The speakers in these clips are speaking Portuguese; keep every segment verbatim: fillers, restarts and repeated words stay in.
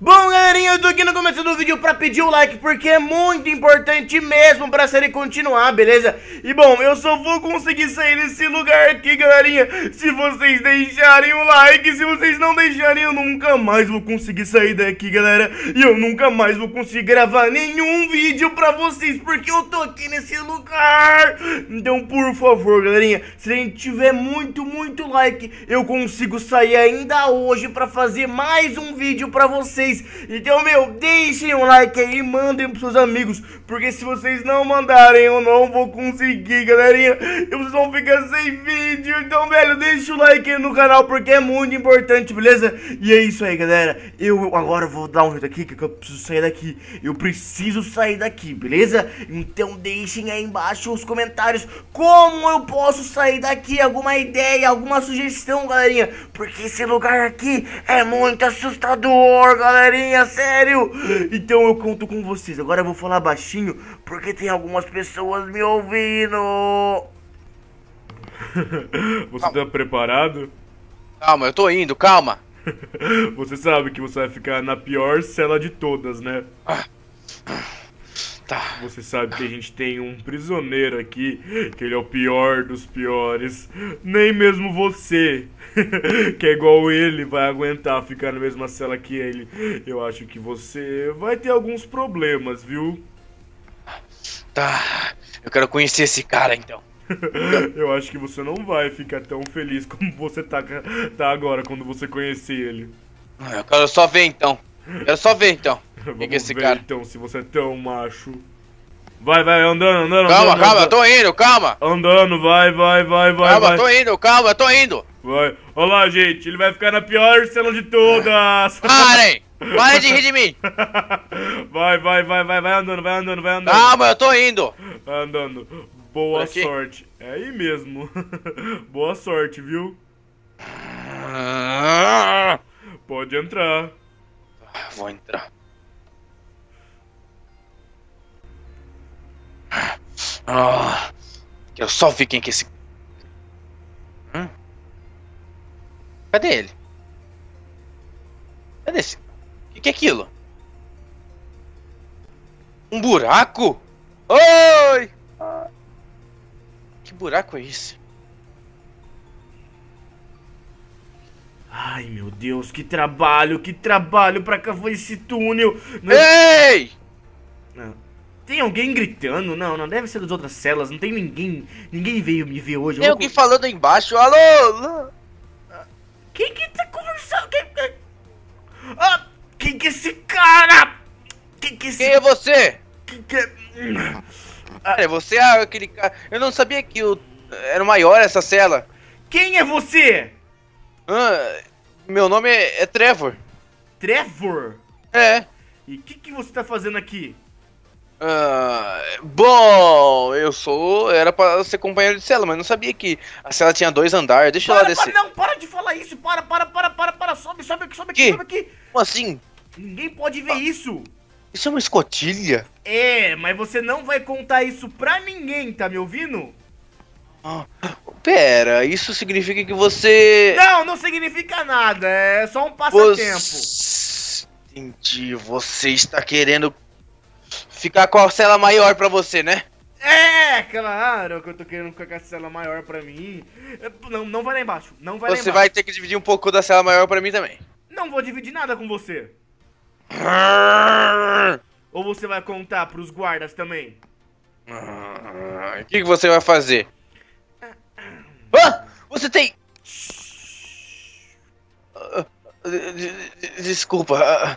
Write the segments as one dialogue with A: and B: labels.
A: Bom, galerinha, eu tô aqui no começo do vídeo pra pedir o like, porque é muito importante mesmo pra série continuar, beleza? E bom, eu só vou conseguir sair desse lugar aqui, galerinha, se vocês deixarem o like. Se vocês não deixarem, eu nunca mais vou conseguir sair daqui, galera. E eu nunca mais vou conseguir gravar nenhum vídeo pra vocês, porque eu tô aqui nesse lugar. Então, por favor, galerinha, se a gente tiver muito, muito like, eu consigo sair ainda hoje pra fazer mais um vídeo pra vocês. Então, meu, deixem um like aí e mandem pros seus amigos, porque se vocês não mandarem, eu não vou conseguir, galerinha. E vocês vão ficar sem vídeo. Então, velho, deixa o like aí no canal, porque é muito importante, beleza? E é isso aí, galera. Eu agora vou dar um jeito aqui, que eu preciso sair daqui. Eu preciso sair daqui, beleza? Então deixem aí embaixo os comentários como eu posso sair daqui. Alguma ideia, alguma sugestão, galerinha, porque esse lugar aqui é muito assustador, galerinha, sério. Então eu conto com vocês. Agora eu vou falar baixinho, porque tem algumas pessoas me ouvindo.
B: Você calma. Tá preparado?
C: Calma, eu tô indo, calma.
B: Você sabe que você vai ficar na pior cela de todas, né?
C: Ah. Tá.
B: Você sabe que a gente tem um prisioneiro aqui, que ele é o pior dos piores. Nem mesmo você, que é igual ele, vai aguentar ficar na mesma cela que ele. Eu acho que você vai ter alguns problemas, viu?
C: Tá, eu quero conhecer esse cara então.
B: Eu acho que você não vai ficar tão feliz como você tá, tá agora quando você conhecer ele.
C: Eu quero só ver então. Quero só ver então.
B: Vamos
C: que é esse
B: ver
C: cara?
B: Então, se você é tão macho. Vai, vai, andando, andando.
C: Calma,
B: andando,
C: calma,
B: andando.
C: eu tô indo, calma.
B: Andando, vai, vai, vai, vai.
C: Calma,
B: vai.
C: tô indo, calma, eu tô indo.
B: Vai. Olha lá, gente, ele vai ficar na pior cela de todas.
C: Parem! Parem de rir de mim.
B: Vai, vai, vai, vai, vai andando, vai andando, vai andando.
C: Calma, eu tô indo.
B: Vai andando. Boa sorte. É aí mesmo. Boa sorte, viu? Pode entrar.
C: Vou entrar. Ah, quero só ver quem que é esse. Hum? Cadê ele? Cadê esse? O que, que é aquilo? Um buraco? Oi! Que buraco é esse?
A: Ai, meu Deus, que trabalho, que trabalho pra cavar esse túnel. Não...
C: Ei!
A: Não. Tem alguém gritando? Não, não deve ser das outras celas. Não tem ninguém. Ninguém veio me ver hoje.
C: Tem
A: vou...
C: alguém falando aí embaixo. Alô? Alô?
A: Quem que tá conversando? Quem, quem... Ah, quem que é esse cara? Quem que é esse...
C: Quem é você?
A: Quem que é...
C: Ah, é você é aquele cara. Eu não sabia que o... era maior essa cela.
A: Quem é você?
C: Ah, meu nome é, é Trevor.
A: Trevor?
C: É.
A: E o que, que você tá fazendo aqui?
C: Ah, bom, eu sou... Era pra ser companheiro de cela, mas não sabia que a cela tinha dois andares. Deixa
A: para,
C: eu lá descer.
A: Para, não, para de falar isso. Para, para, para, para, para. Sobe, sobe aqui, sobe aqui,
C: Que?
A: sobe aqui.
C: Como assim?
A: Ninguém pode ver isso.
C: Isso é uma escotilha?
A: É, mas você não vai contar isso pra ninguém, tá me ouvindo?
C: Ah, pera, isso significa que você...
A: Não, não significa nada, é só um passatempo.
C: Você... Entendi, você está querendo ficar com a cela maior pra você, né?
A: É, claro que eu tô querendo ficar com a cela maior pra mim. Não, não vai lá embaixo, não vai lá
C: Você
A: embaixo.
C: vai ter que dividir um pouco da cela maior pra mim também.
A: Não vou dividir nada com você. Ou você vai contar pros guardas também?
C: O que, que você vai fazer? Ah! Você tem... Desculpa.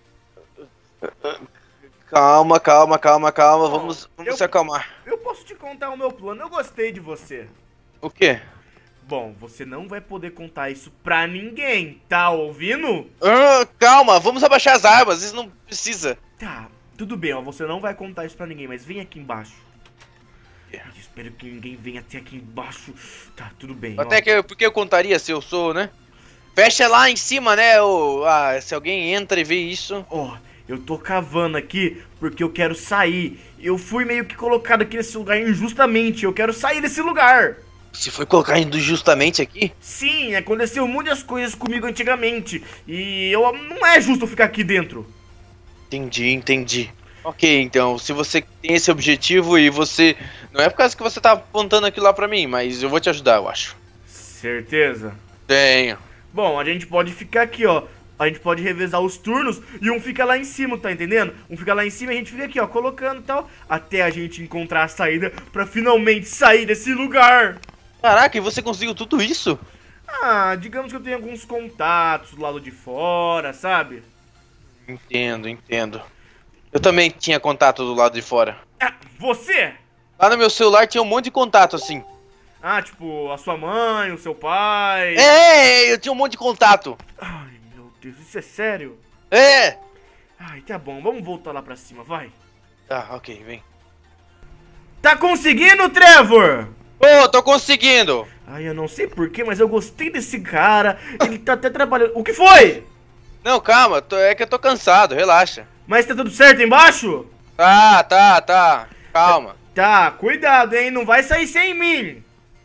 C: Calma, calma, calma, calma. Vamos, vamos
A: eu,
C: se acalmar.
A: Eu posso te contar o meu plano. Eu gostei de você.
C: O quê?
A: Bom, você não vai poder contar isso pra ninguém, tá ouvindo?
C: Ah, calma, vamos abaixar as armas. Isso não precisa.
A: Tá, tudo bem, ó. Você não vai contar isso pra ninguém, mas vem aqui embaixo. Eu espero que ninguém venha até aqui embaixo. Tá, tudo bem.
C: Até
A: ó.
C: que porque eu contaria se eu sou, né? Fecha lá em cima, né? Ou, ah, se alguém entra e vê isso.
A: Ó, eu tô cavando aqui porque eu quero sair. Eu fui meio que colocado aqui nesse lugar injustamente. Eu quero sair desse lugar.
C: Você foi colocar injustamente aqui?
A: Sim, aconteceu muitas coisas comigo antigamente. E eu não é justo eu ficar aqui dentro.
C: Entendi, entendi. Ok, então, se você tem esse objetivo e você... Não é por causa que você tá apontando aquilo lá pra mim, mas eu vou te ajudar, eu acho.
A: Certeza?
C: Tenho.
A: Bom, a gente pode ficar aqui, ó. A gente pode revezar os turnos e um fica lá em cima, tá entendendo? Um fica lá em cima e a gente fica aqui, ó, colocando e tal, até a gente encontrar a saída pra finalmente sair desse lugar.
C: Caraca, e você conseguiu tudo isso?
A: Ah, digamos que eu tenho alguns contatos do lado de fora, sabe?
C: Entendo, entendo. Eu também tinha contato do lado de fora.
A: Ah, você?
C: Lá no meu celular tinha um monte de contato, assim.
A: Ah, tipo, a sua mãe, o seu pai...
C: É, eu tinha um monte de contato.
A: Ai, meu Deus, isso é sério?
C: É.
A: Ai, tá bom, vamos voltar lá pra cima, vai.
C: Tá, ok, vem.
A: Tá conseguindo, Trevor?
C: Ô, oh, tô conseguindo.
A: Ai, eu não sei porquê, mas eu gostei desse cara. Ele tá até trabalhando... O que foi?
C: Não, calma, tô, é que eu tô cansado, relaxa.
A: Mas tá tudo certo embaixo?
C: Tá, tá, tá. Calma.
A: Tá, cuidado, hein? Não vai sair sem mim.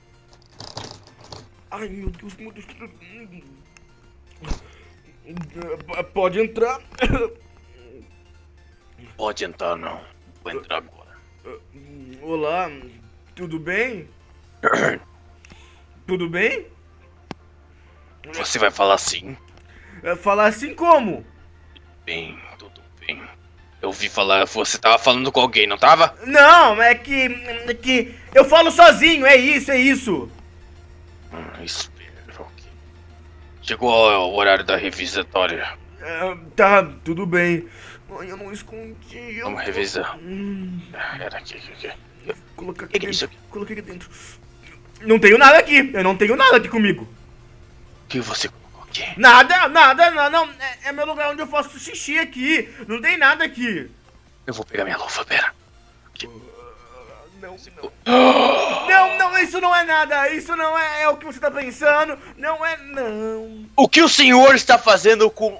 A: Ai, meu Deus, meu Deus. Pode entrar.
C: Pode entrar, não. Vou entrar agora.
A: Olá, tudo bem? Tudo bem?
C: Você vai falar assim?
A: Falar assim como?
C: Bem, tudo bem. Eu ouvi falar, você tava falando com alguém, não tava?
A: Não, é que... É que eu falo sozinho, é isso, é isso.
C: Hum, espero que... Chegou o horário da revisatória.
A: É, tá, tudo bem. Ai, eu não escondi. Eu...
C: Vamos revisar.
A: Hum,
C: Era aqui, aqui, aqui.
A: colocar aqui
C: Que que é
A: dentro.
C: isso aqui?
A: Coloquei aqui dentro. Não tenho nada aqui. Eu não tenho nada aqui comigo.
C: O que você colocou aqui?
A: Nada, nada, não, não. É, é meu lugar onde eu faço xixi aqui. Não tem nada aqui.
C: Eu vou pegar minha luva, pera. Aqui.
A: Não, não. Não, não, isso não é nada. Isso não é, é o que você tá pensando. Não é, não.
C: O que o senhor está fazendo com...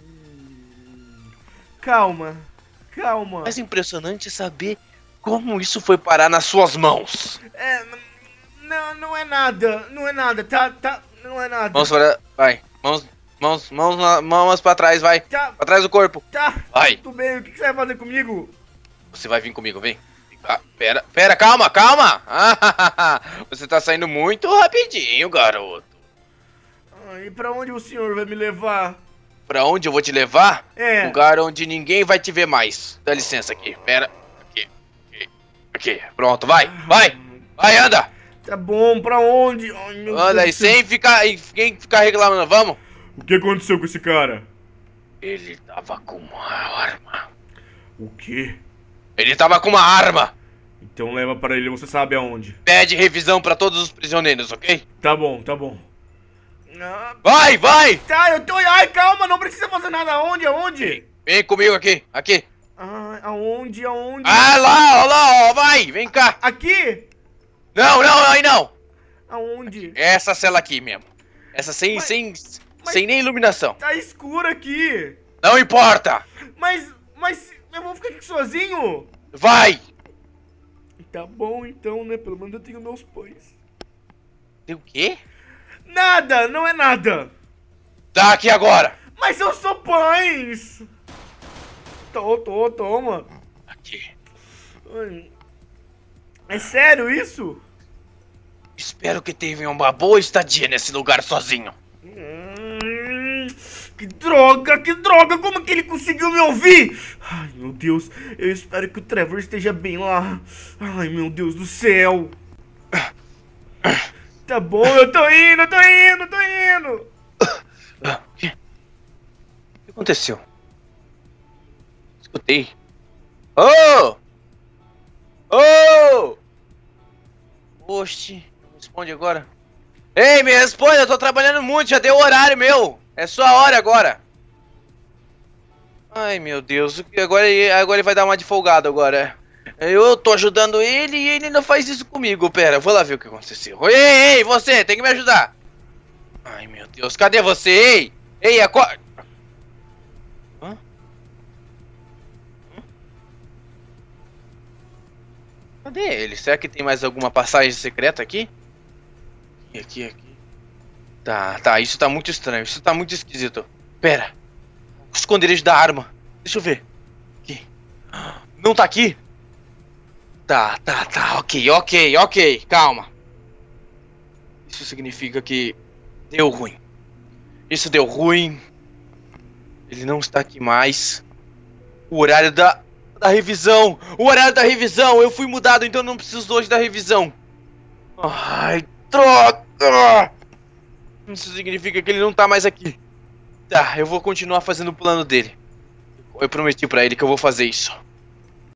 A: Calma, calma.
C: Mais impressionante é saber como isso foi parar nas suas mãos.
A: É, não, não é nada. Não é nada, tá, tá, não é nada.
C: Mãos para... Vai. Mãos, mãos, mãos, na- mãos pra trás, vai.
A: Tá,
C: Pra trás do corpo.
A: tá.
C: Vai.
A: Tudo bem, o que que você vai fazer comigo?
C: Você vai vir comigo, vem. Ah, pera, pera, calma, calma. Ah, você tá saindo muito rapidinho, garoto.
A: Ah, e pra onde o senhor vai me levar?
C: Pra onde eu vou te levar?
A: É.
C: Lugar onde ninguém vai te ver mais. Dá licença aqui, pera. Aqui, aqui, aqui. Pronto, vai, vai. Vai, anda.
A: Tá bom, pra onde? Ai, meu
C: Anda aí,
A: Deus do céu.
C: sem ficar, sem ficar reclamando, vamos.
B: O que aconteceu com esse cara?
C: Ele tava com uma arma.
B: O quê?
C: Ele tava com uma arma.
B: Então leva para ele, você sabe aonde.
C: Pede revisão pra todos os prisioneiros, ok?
B: Tá bom, tá bom.
A: Ah,
C: Vai, vai.
A: tá, eu tô... Ai, calma, não precisa fazer nada. Aonde, aonde?
C: Vem comigo aqui, aqui.
A: Ah, aonde, aonde?
C: Ah, lá, ó, lá, ó, vai, vem cá.
A: Aqui?
C: Não, não, aí não.
A: Aonde?
C: Essa cela aqui mesmo. Essa sem,
A: Mas-
C: sem, sem nem iluminação.
A: Tá escuro aqui.
C: Não importa.
A: Mas, mas eu vou ficar aqui sozinho?
C: Vai.
A: Tá bom então, né? Pelo menos eu tenho meus pães.
C: Tem o quê?
A: Nada, não é nada.
C: Dá aqui agora.
A: Mas eu sou pães. Tô, tô, toma.
C: Aqui.
A: Ai. É sério isso?
C: Espero que tenha uma boa estadia nesse lugar sozinho.
A: Hum, que droga, que droga, como que ele conseguiu me ouvir? Ai, meu Deus, eu espero que o Trevor esteja bem lá. Ai, meu Deus do céu. Tá bom, eu tô indo, eu tô indo, eu tô indo.
C: Ah, o quê? O que aconteceu? Escutei. Oh! Oh! Oxe, me responde agora. Ei, me responde, eu tô trabalhando muito, já deu o horário meu. É sua hora agora. Ai, meu Deus, agora ele, agora ele vai dar uma de folgado agora. Eu tô ajudando ele e ele não faz isso comigo. Pera, eu vou lá ver o que aconteceu. Ei, ei, você, tem que me ajudar. Ai, meu Deus, cadê você? Ei, ei, acorda. Hã? Hã? Cadê ele? Será que tem mais alguma passagem secreta aqui? Aqui, aqui. Tá, tá, isso tá muito estranho, isso tá muito esquisito. Pera. O esconderijo da arma. Deixa eu ver. Aqui. Não tá aqui? Tá, tá, tá, ok, ok, ok, calma. Isso significa que deu ruim. Isso deu ruim. Ele não está aqui mais. O horário da, da revisão. O horário da revisão. Eu fui mudado, então não preciso hoje da revisão. Ai, droga. Isso significa que ele não tá mais aqui. Tá, eu vou continuar fazendo o plano dele. Eu prometi pra ele que eu vou fazer isso.